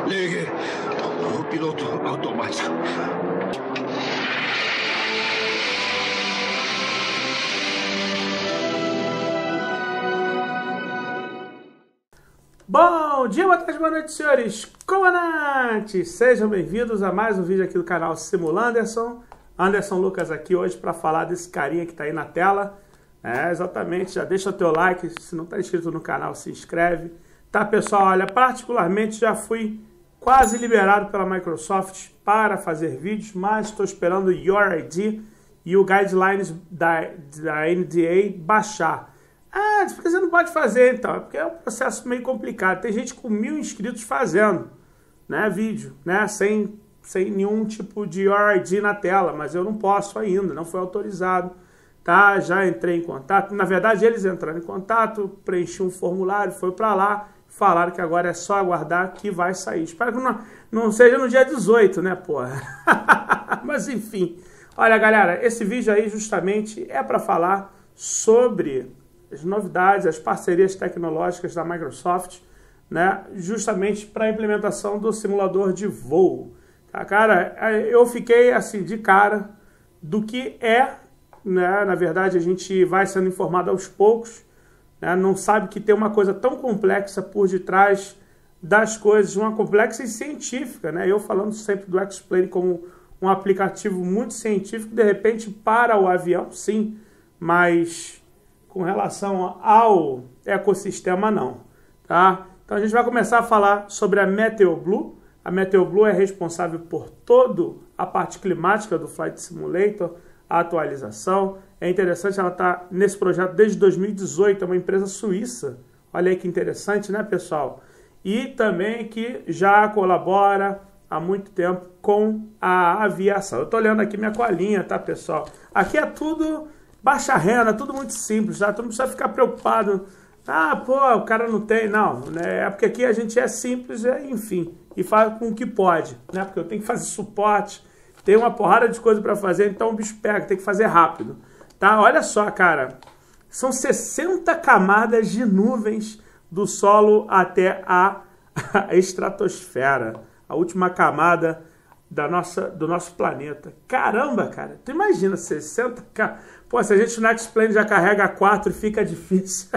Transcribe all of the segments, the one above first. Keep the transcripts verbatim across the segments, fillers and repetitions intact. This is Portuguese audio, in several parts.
Ligue o piloto automático. Bom dia, boa tarde, boa noite, senhores comandantes! Sejam bem-vindos a mais um vídeo aqui do canal Simula Anderson. Anderson Lucas aqui hoje para falar desse carinha que está aí na tela. É, exatamente, já deixa o teu like, se não está inscrito no canal, se inscreve. Tá, pessoal, olha, particularmente já fui quase liberado pela Microsoft para fazer vídeos, mas estou esperando o Your I D e o Guidelines da, da N D A baixar. Ah, porque você não pode fazer, então. É porque é um processo meio complicado. Tem gente com mil inscritos fazendo, né, vídeo, né, sem, sem nenhum tipo de Your I D na tela, mas eu não posso ainda, não foi autorizado, tá? Já entrei em contato. Na verdade, eles entraram em contato, preenchi um formulário, foi para lá, falaram que agora é só aguardar que vai sair. Espero que não, não seja no dia dezoito, né, porra? Mas, enfim. Olha, galera, esse vídeo aí justamente é para falar sobre as novidades, as parcerias tecnológicas da Microsoft, né, justamente para a implementação do simulador de voo. Tá, cara, eu fiquei assim de cara do que é, né, na verdade a gente vai sendo informado aos poucos, né, não sabe que tem uma coisa tão complexa por detrás das coisas, uma complexa e científica, né, eu falando sempre do X-Plane como um aplicativo muito científico, de repente para o avião, sim, mas com relação ao ecossistema, não, tá? Então a gente vai começar a falar sobre a MeteoBlue. A MeteoBlue é responsável por toda a parte climática do Flight Simulator, a atualização. É interessante, ela está nesse projeto desde dois mil e dezoito, é uma empresa suíça. Olha aí que interessante, né, pessoal? E também que já colabora há muito tempo com a aviação. Eu estou olhando aqui minha colinha, tá, pessoal? Aqui é tudo baixa renda, tudo muito simples, tá? Tu não precisa ficar preocupado. Ah, pô, o cara não tem. Não, né? É porque aqui a gente é simples, é, enfim, e faz com o que pode, né? Porque eu tenho que fazer suporte, tem uma porrada de coisa para fazer, então o bicho pega, tem que fazer rápido, tá? Olha só, cara, são sessenta camadas de nuvens do solo até a, a estratosfera, a última camada da nossa, do nosso planeta. Caramba, cara, tu imagina sessenta camadas. Pô, se a gente no X-Plane já carrega quatro, fica difícil.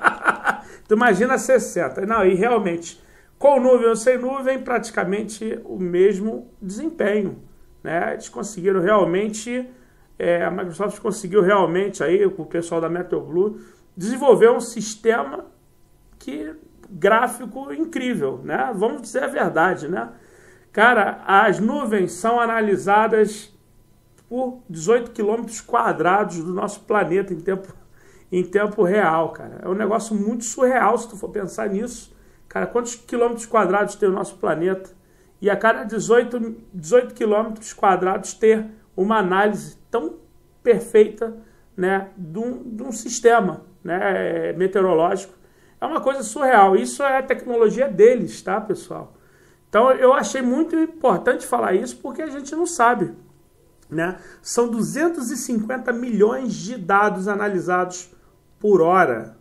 Tu imagina sessenta. Não, e realmente, com nuvem ou sem nuvem, praticamente o mesmo desempenho, né? Eles conseguiram realmente, é, a Microsoft conseguiu realmente, aí, com o pessoal da MeteoBlue, desenvolver um sistema que, gráfico incrível, né? Vamos dizer a verdade, né? Cara, as nuvens são analisadas por dezoito quilômetros quadrados do nosso planeta em tempo, em tempo real, cara. É um negócio muito surreal se tu for pensar nisso. Cara, quantos quilômetros quadrados tem o nosso planeta? E a cada dezoito, dezoito quilômetros quadrados ter uma análise tão perfeita, né, de um, de um sistema, né, meteorológico. É uma coisa surreal. Isso é a tecnologia deles, tá, pessoal? Então eu achei muito importante falar isso porque a gente não sabe, né? São duzentos e cinquenta milhões de dados analisados por hora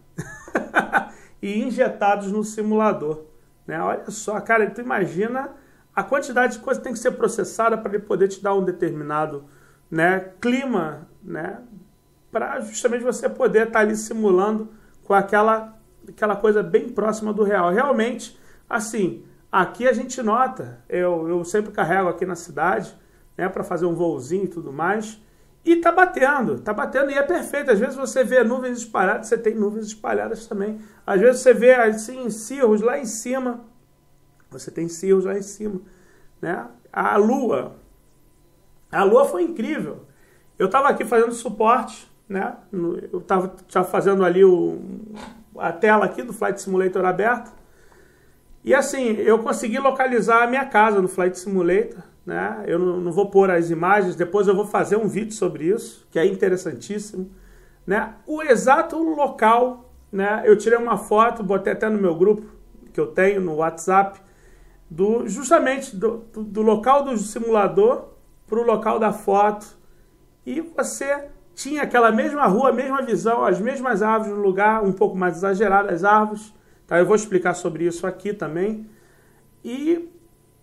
e injetados no simulador, né? Olha só, cara, tu imagina a quantidade de coisa que tem que ser processada para ele poder te dar um determinado, né, clima, né, para justamente você poder estar ali simulando com aquela, aquela coisa bem próxima do real. Realmente, assim, aqui a gente nota, eu, eu sempre carrego aqui na cidade, né, para fazer um voozinho e tudo mais, e tá batendo, tá batendo e é perfeito. Às vezes você vê nuvens espalhadas, você tem nuvens espalhadas também. Às vezes você vê assim cirros lá em cima, você tem cirros lá em cima, né? A lua, a lua foi incrível. Eu tava aqui fazendo suporte, né? Eu tava já fazendo ali o, a tela aqui do Flight Simulator aberta. E assim, eu consegui localizar a minha casa no Flight Simulator, né? Eu não, não vou pôr as imagens, depois eu vou fazer um vídeo sobre isso, que é interessantíssimo, né? O exato local, né? Eu tirei uma foto, botei até no meu grupo, que eu tenho no WhatsApp, do, justamente do, do, do local do simulador para o local da foto. E você tinha aquela mesma rua, a mesma visão, as mesmas árvores no lugar, um pouco mais exagerado as árvores, tá? Eu vou explicar sobre isso aqui também. E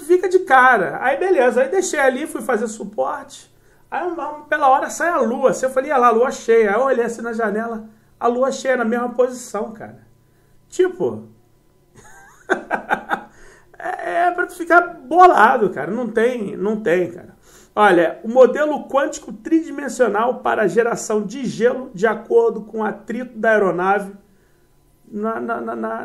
fica de cara. Aí beleza, aí deixei ali, fui fazer suporte. Aí pela hora sai a lua. Assim, eu falei, olha lá, a lua cheia. Aí eu olhei assim na janela, a lua cheia na mesma posição, cara. Tipo... é, é pra tu ficar bolado, cara. Não tem, não tem, cara. Olha, o modelo quântico tridimensional para geração de gelo de acordo com o atrito da aeronave. Na, na, na, na...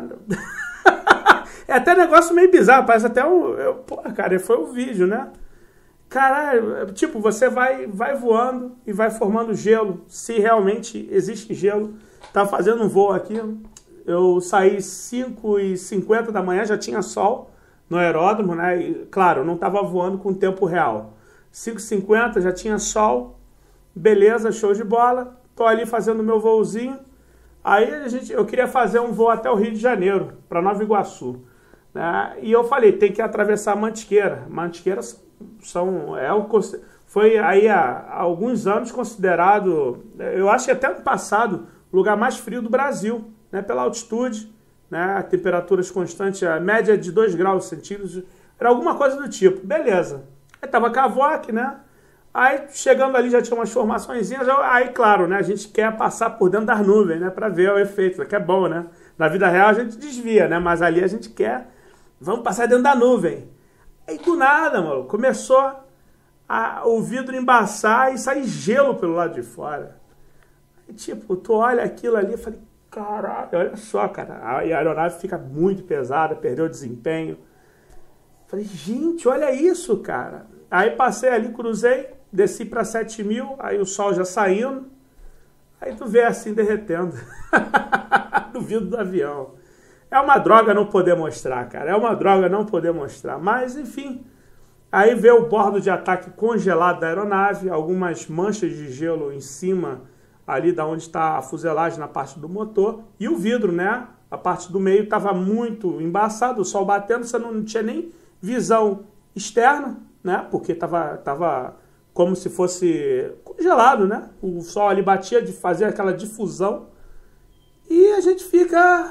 É até negócio meio bizarro, parece até um... Eu, pô, cara, foi o vídeo, né? Caralho, tipo, você vai, vai voando e vai formando gelo, se realmente existe gelo. Tava fazendo um voo aqui, eu saí cinco e cinquenta da manhã, já tinha sol no aeródromo, né? E, claro, eu não tava voando com tempo real. cinco e cinquenta, já tinha sol, beleza, show de bola. Tô ali fazendo meu voozinho. Aí a gente, eu queria fazer um voo até o Rio de Janeiro, para Nova Iguaçu. Né? E eu falei, tem que atravessar a Mantiqueira. Mantiqueira são, é o, foi aí há, há alguns anos considerado, eu acho que até no passado, o lugar mais frio do Brasil, né? Pela altitude, né? Temperaturas constantes, a média de dois graus centígrados, era alguma coisa do tipo. Beleza. Aí tava cavoque, né? Aí chegando ali já tinha umas formaçõezinhas, aí claro, né? A gente quer passar por dentro das nuvens, né? Para ver o efeito, que é bom, né? Na vida real a gente desvia, né? Mas ali a gente quer, vamos passar dentro da nuvem. Aí do nada, mano, começou a, o vidro embaçar e sair gelo pelo lado de fora. Aí, tipo, tu olha aquilo ali e falei, caralho, olha só, cara. A aeronave fica muito pesada, perdeu o desempenho. Falei, gente, olha isso, cara. Aí passei ali, cruzei, desci para sete mil, aí o sol já saindo. Aí tu vê assim, derretendo. Do vidro do avião. É uma droga não poder mostrar, cara. É uma droga não poder mostrar. Mas, enfim. Aí vê o bordo de ataque congelado da aeronave, algumas manchas de gelo em cima, ali da onde está a fuselagem na parte do motor. E o vidro, né? A parte do meio estava muito embaçado, o sol batendo, você não tinha nem visão externa, né? Porque estava tava como se fosse congelado, né? O sol ali batia de fazer aquela difusão. E a gente fica...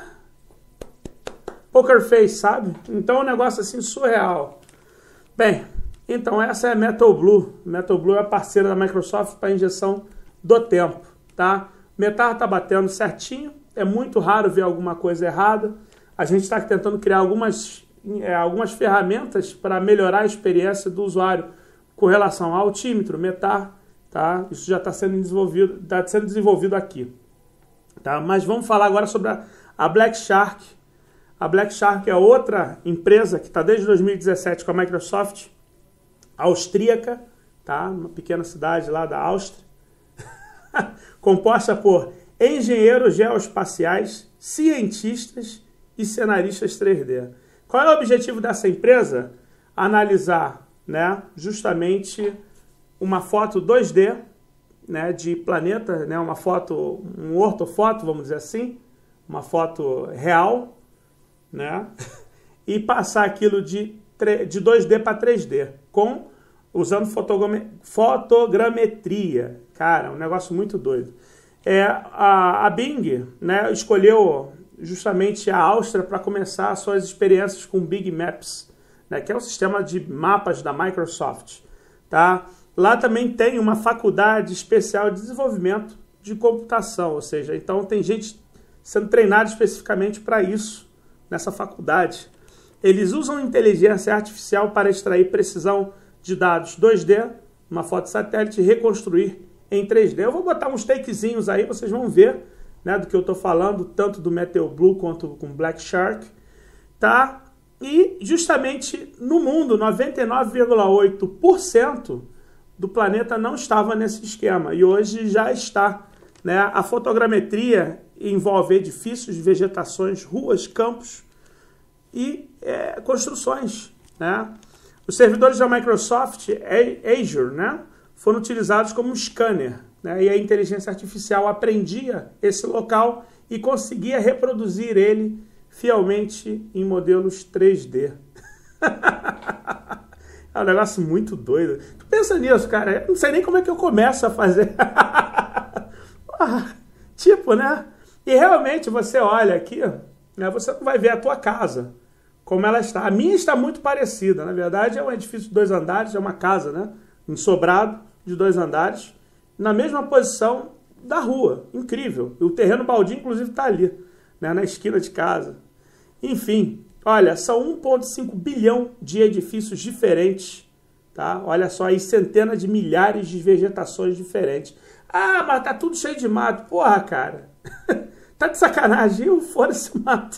poker face, sabe? Então é um negócio assim surreal. Bem, então essa é a Metal Blue. Metal Blue é a parceira da Microsoft para injeção do tempo, tá? Metal tá batendo certinho. É muito raro ver alguma coisa errada. A gente está tentando criar algumas, é, algumas ferramentas para melhorar a experiência do usuário com relação ao altímetro, Metal, tá? Isso já está sendo desenvolvido, está sendo desenvolvido aqui, tá? Mas vamos falar agora sobre a, a Black Shark. A Black Shark é outra empresa que está desde dois mil e dezessete com a Microsoft, austríaca, tá? Uma pequena cidade lá da Áustria, composta por engenheiros geoespaciais, cientistas e cenaristas três D. Qual é o objetivo dessa empresa? Analisar, né, justamente uma foto dois D, né, de planeta, né, uma foto, um ortofoto, vamos dizer assim, uma foto real, né? E passar aquilo de, de dois D para três D, com, usando fotogrametria. Cara, um negócio muito doido. É, a, a Bing, né, escolheu justamente a Áustria para começar suas experiências com Big Maps, né, que é o sistema de mapas da Microsoft. Tá? Lá também tem uma faculdade especial de desenvolvimento de computação, ou seja, então tem gente sendo treinada especificamente para isso, nessa faculdade. Eles usam inteligência artificial para extrair precisão de dados dois D, uma foto satélite, e reconstruir em três D. Eu vou botar uns takezinhos aí, vocês vão ver, né, do que eu estou falando, tanto do Metal Blue quanto com Black Shark, tá? E justamente no mundo, noventa e nove vírgula oito por cento do planeta não estava nesse esquema, e hoje já está, né? A fotogrametria envolve edifícios, vegetações, ruas, campos e é, construções, né? Os servidores da Microsoft Azure, né, foram utilizados como um scanner, né, e a inteligência artificial aprendia esse local e conseguia reproduzir ele fielmente em modelos três D. É um negócio muito doido. Tu pensa nisso, cara? Eu não sei nem como é que eu começo a fazer. Tipo, né? E realmente você olha aqui, né, você não vai ver a tua casa como ela está. A minha está muito parecida, na verdade é um edifício de dois andares, é uma casa, né? Um sobrado de dois andares, na mesma posição da rua, incrível. E o terreno baldio, inclusive, está ali, né? Na esquina de casa. Enfim, olha, são um vírgula cinco bilhão de edifícios diferentes, tá? Olha só aí, centenas de milhares de vegetações diferentes. Ah, mas tá tudo cheio de mato. Porra, cara. Tá de sacanagem. Eu fora esse mato.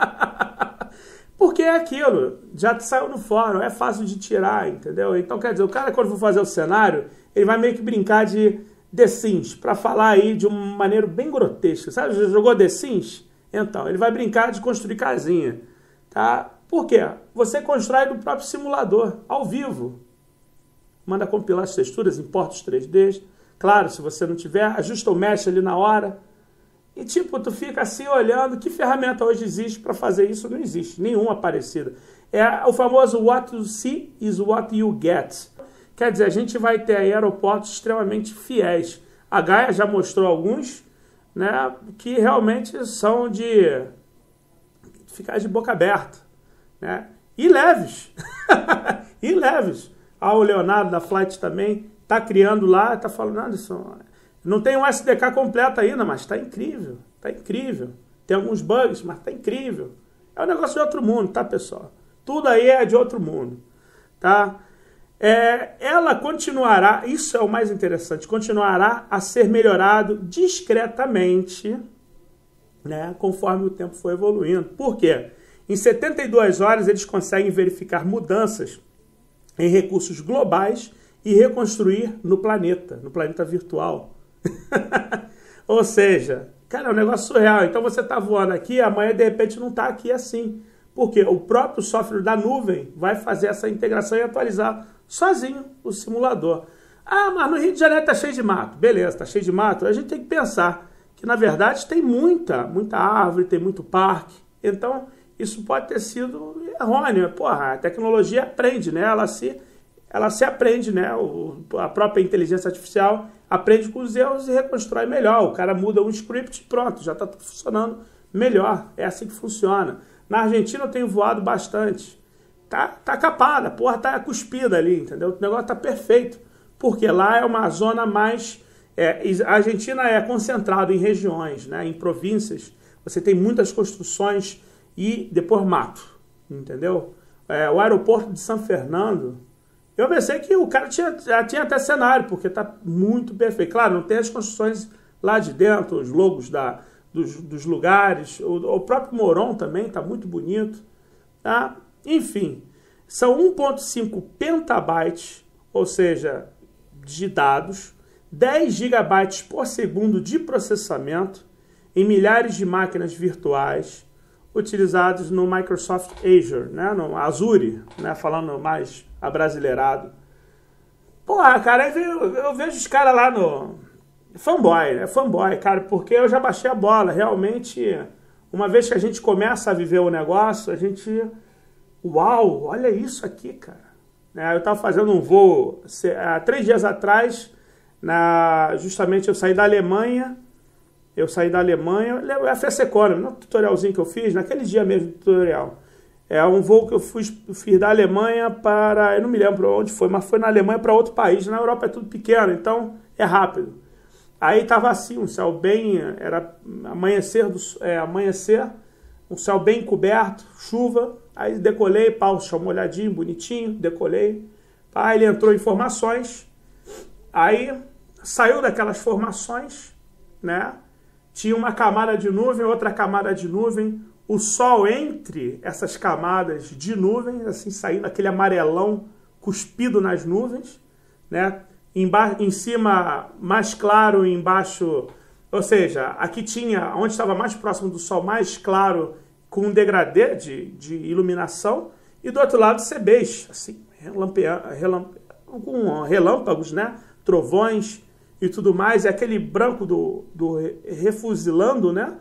Porque é aquilo. Já saiu no fórum. É fácil de tirar, entendeu? Então, quer dizer, o cara, quando for fazer o cenário, ele vai meio que brincar de The Sims, pra falar aí de uma maneira bem grotesca. Sabe, já jogou The Sims? Então, ele vai brincar de construir casinha, tá? Por quê? Você constrói no próprio simulador, ao vivo. Manda compilar as texturas, importa os três Ds. Claro, se você não tiver, ajusta o mesh ali na hora. E tipo, tu fica assim olhando, que ferramenta hoje existe para fazer isso? Não existe, nenhuma parecida. É o famoso what you see is what you get. Quer dizer, a gente vai ter aí aeroportos extremamente fiéis. A Gaia já mostrou alguns, né, que realmente são de ficar de boca aberta, né? E leves. E leves. Ah, o Leonardo da Flight também tá criando lá, tá falando, Anderson, não tem um S D K completo ainda, mas tá incrível, tá incrível. Tem alguns bugs, mas tá incrível. É um negócio de outro mundo, tá, pessoal? Tudo aí é de outro mundo, tá? É, ela continuará, isso é o mais interessante, continuará a ser melhorado discretamente, né, conforme o tempo for evoluindo. Por quê? Em setenta e duas horas eles conseguem verificar mudanças em recursos globais e reconstruir no planeta, no planeta virtual. Ou seja, cara, é um negócio surreal. Então você está voando aqui, amanhã de repente não está aqui assim. Porque o próprio software da nuvem vai fazer essa integração e atualizar sozinho o simulador. Ah, mas no Rio de Janeiro está cheio de mato. Beleza, está cheio de mato. A gente tem que pensar que, na verdade, tem muita, muita árvore, tem muito parque. Então, isso pode ter sido errôneo. Porra, a tecnologia aprende, né? Ela se... ela se aprende, né? O, a própria inteligência artificial aprende com os erros e reconstrói melhor. O cara muda um script e pronto, já está funcionando melhor. É assim que funciona. Na Argentina eu tenho voado bastante. Tá, tá capada, a porra tá cuspida ali, entendeu? O negócio tá perfeito. Porque lá é uma zona mais... É, a Argentina é concentrada em regiões, né? Em províncias. Você tem muitas construções e depois mato, entendeu? É, o aeroporto de São Fernando... Eu pensei que o cara tinha, já tinha até cenário, porque está muito perfeito. Claro, não tem as construções lá de dentro, os logos da, dos, dos lugares. O, o próprio Moron também está muito bonito. Tá? Enfim, são um vírgula cinco petabytes, ou seja, de dados, dez gigabytes por segundo de processamento em milhares de máquinas virtuais utilizados no Microsoft Azure, né? No Azure, né? Falando mais abrasileirado. Porra, cara, eu, eu vejo os caras lá no... Fanboy, né? Fanboy, cara, porque eu já baixei a bola. Realmente, uma vez que a gente começa a viver o negócio, a gente... Uau, olha isso aqui, cara. É, eu estava fazendo um voo há três dias atrás, na, justamente eu saí da Alemanha, eu saí da Alemanha, eu F S Economy, no tutorialzinho que eu fiz, naquele dia mesmo, tutorial. É um voo que eu fui, fiz da Alemanha para, eu não me lembro onde foi, mas foi na Alemanha para outro país. Na Europa é tudo pequeno, então é rápido. Aí estava assim, um céu bem, era amanhecer, do, é, amanhecer, um céu bem coberto, chuva. Aí decolei, pau, chão molhadinho, bonitinho, decolei. Aí ele entrou em formações, aí saiu daquelas formações, né? Tinha uma camada de nuvem, outra camada de nuvem, o sol entre essas camadas de nuvem, assim, saindo aquele amarelão cuspido nas nuvens, né? Emba em cima mais claro, embaixo, ou seja, aqui tinha, onde estava mais próximo do sol, mais claro, com um degradê de, de iluminação, e do outro lado cebês, assim, relampeando, relampe com relâmpagos, né? Trovões e tudo mais, e aquele branco do, do refuzilando, né?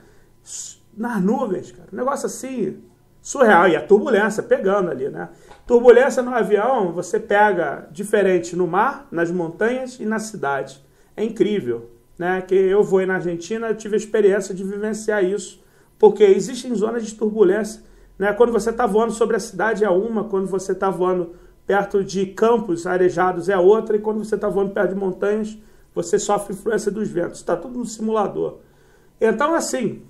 Nas nuvens, cara. Um negócio assim, surreal. E a turbulência pegando ali, né? Turbulência no avião, você pega diferente no mar, nas montanhas e na cidade. É incrível, né? Que eu vou na Argentina, eu tive a experiência de vivenciar isso, porque existem zonas de turbulência né? Quando você está voando sobre a cidade é uma, quando você está voando perto de campos arejados é outra, e quando você está voando perto de montanhas, você sofre influência dos ventos. Está tudo no simulador. Então, assim,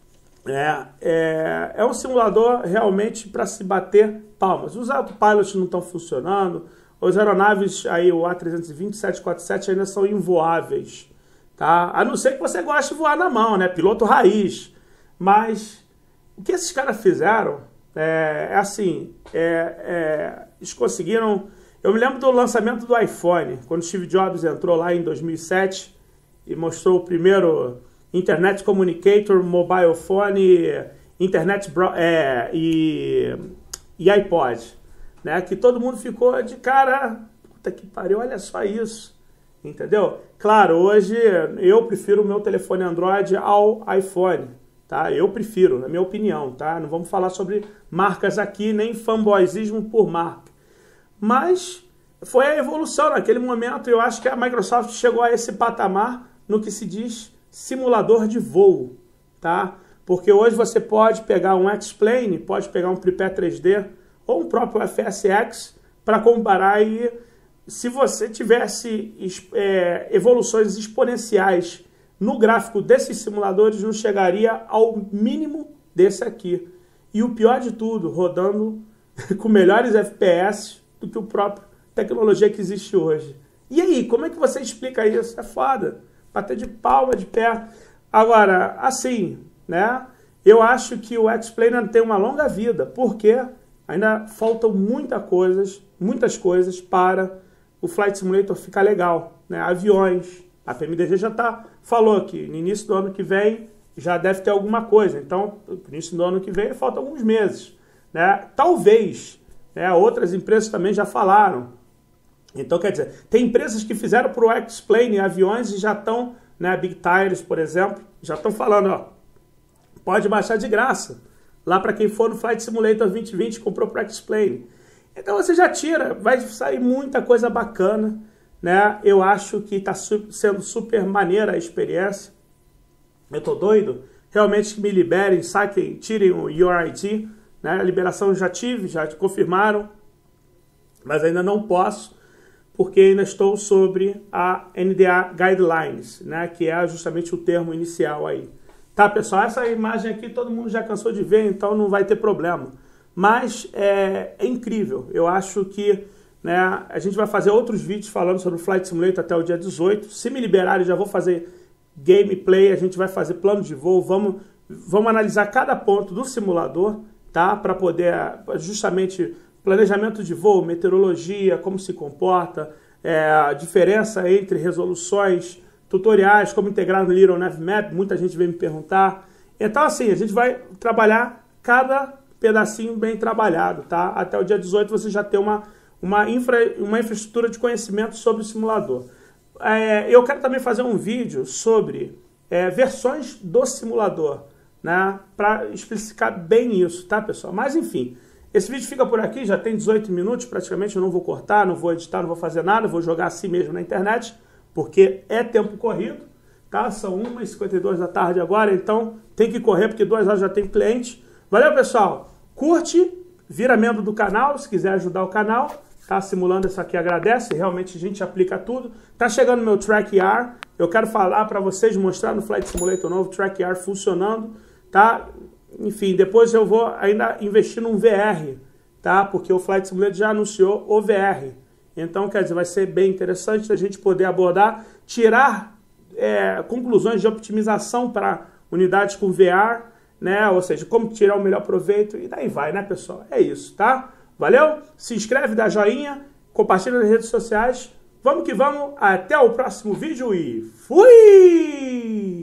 é, é, é um simulador realmente para se bater palmas. Os autopilots não estão funcionando, as aeronaves, aí, o A trezentos e vinte, sete quatro sete ainda são invoáveis, tá? A não ser que você goste de voar na mão, né? Piloto raiz. Mas o que esses caras fizeram é, é assim, é, é, eles conseguiram... Eu me lembro do lançamento do iPhone, quando Steve Jobs entrou lá em dois mil e sete e mostrou o primeiro Internet Communicator, Mobile Phone, Internet é, e, e iPod, né? Que todo mundo ficou de cara, puta que pariu, olha só isso, entendeu? Claro, hoje eu prefiro o meu telefone Android ao iPhone, tá? Eu prefiro, na minha opinião, tá? Não vamos falar sobre marcas aqui, nem fanboyismo por marca. Mas foi a evolução naquele momento. Eu acho que a Microsoft chegou a esse patamar no que se diz simulador de voo, tá? Porque hoje você pode pegar um X-Plane, pode pegar um Prepare três D ou um próprio F S X para comparar, e se você tivesse é, evoluções exponenciais no gráfico desses simuladores, não chegaria ao mínimo desse aqui. E o pior de tudo, rodando com melhores F P S do que o próprio tecnologia que existe hoje. E aí, como é que você explica isso? É foda. Bater de palma, de pé. Agora, assim, né? Eu acho que o X-Plane ainda tem uma longa vida, porque ainda faltam muitas coisas, muitas coisas para o Flight Simulator ficar legal, né? Aviões. A P M D G já tá, falou que no início do ano que vem já deve ter alguma coisa. Então, no início do ano que vem faltam alguns meses, né? Talvez... É, outras empresas também já falaram. Então, quer dizer, tem empresas que fizeram para o X-Plane aviões e já estão, né, Big Tires, por exemplo, já estão falando, ó, pode baixar de graça, lá para quem for no Flight Simulator vinte e vinte comprou para o X-Plane. Então você já tira, vai sair muita coisa bacana, né? Eu acho que está su- sendo super maneira a experiência. Eu tô doido, realmente que me liberem, saquem, tirem o Your I D, né? A liberação eu já tive, já confirmaram, mas ainda não posso, porque ainda estou sobre a N D A Guidelines, né? Que é justamente o termo inicial aí. Tá, pessoal? Essa imagem aqui todo mundo já cansou de ver, então não vai ter problema. Mas é, é incrível. Eu acho que, né, a gente vai fazer outros vídeos falando sobre o Flight Simulator até o dia dezoito. Se me liberarem, já vou fazer gameplay, a gente vai fazer plano de voo, vamos, vamos analisar cada ponto do simulador, tá? Para poder, justamente, planejamento de voo, meteorologia, como se comporta, é, a diferença entre resoluções, tutoriais, como integrar no Little Navmap, muita gente vem me perguntar. Então, assim, a gente vai trabalhar cada pedacinho bem trabalhado, tá? Até o dia dezoito você já tem uma, uma, infra, uma infraestrutura de conhecimento sobre o simulador. É, eu quero também fazer um vídeo sobre é, versões do simulador, né, para explicar bem isso, tá, pessoal? Mas, enfim, esse vídeo fica por aqui, já tem dezoito minutos, praticamente eu não vou cortar, não vou editar, não vou fazer nada, vou jogar assim mesmo na internet, porque é tempo corrido, tá? São uma e cinquenta e duas da tarde agora, então tem que correr, porque duas horas já tem cliente. Valeu, pessoal! Curte, vira membro do canal, se quiser ajudar o canal, tá? Simulando isso aqui agradece, realmente a gente aplica tudo. Tá chegando meu Track R, eu quero falar para vocês, mostrar no Flight Simulator novo, Track R funcionando, tá? Enfim, depois eu vou ainda investir num V R, tá? Porque o Flight Simulator já anunciou o V R. Então, quer dizer, vai ser bem interessante a gente poder abordar, tirar é, conclusões de optimização para unidades com V R, né? Ou seja, como tirar o melhor proveito, e daí vai, né, pessoal? É isso, tá? Valeu? Se inscreve, dá joinha, compartilha nas redes sociais. Vamos que vamos, até o próximo vídeo e fui!